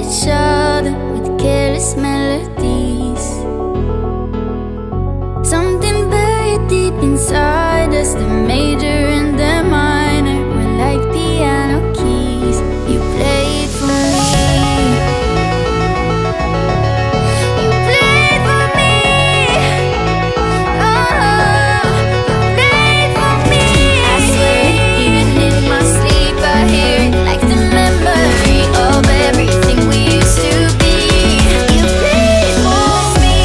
each other with careless melodies. Something buried deep inside us, the major and the minor were like piano keys. You played for me, you played for me, oh, you played for me. I swear, even in my sleep I hear it like the memory of everything we used to be. You played for me.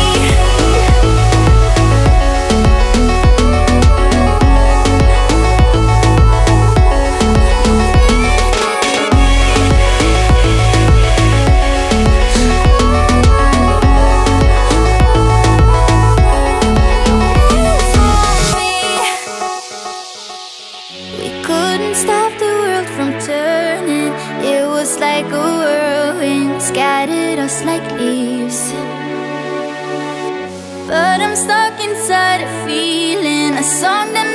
We couldn't stop the world from turning. It was like a whirlwind, scattered us like leaves. But I'm stuck inside a feeling, a song that